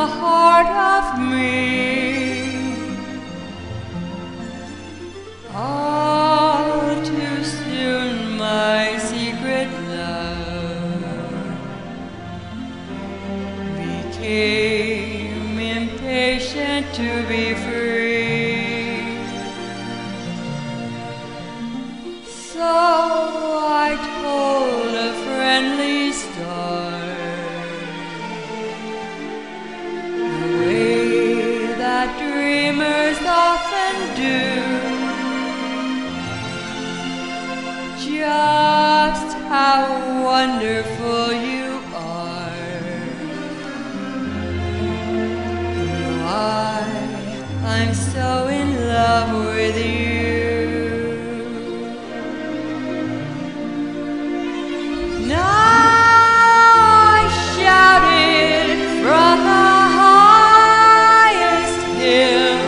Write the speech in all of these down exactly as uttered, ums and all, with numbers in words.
heart of me. All too soon my secret love became impatient to be free. So I told a friendly star the way that dreamers often do, just how wonderful you are. Why I'm so in love with you. Now I shouted from the highest hill,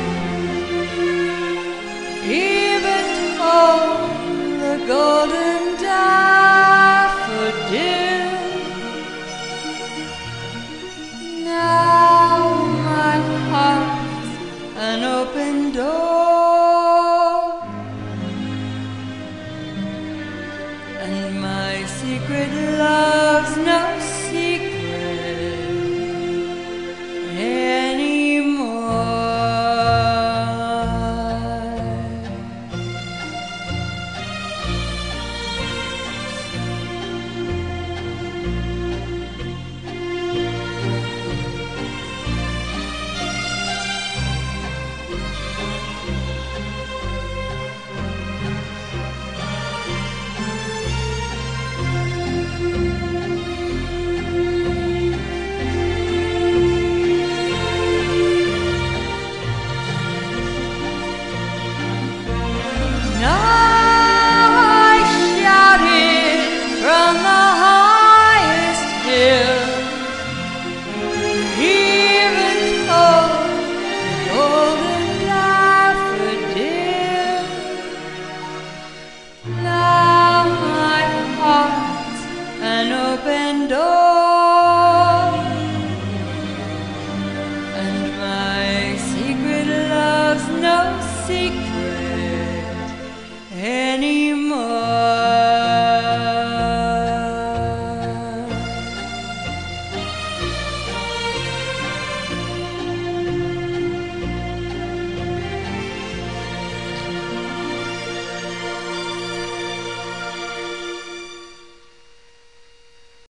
even told the golden daffodil. Now my heart's an open door, and my secret love's no secret anymore. Open door, and my secret love's no secret.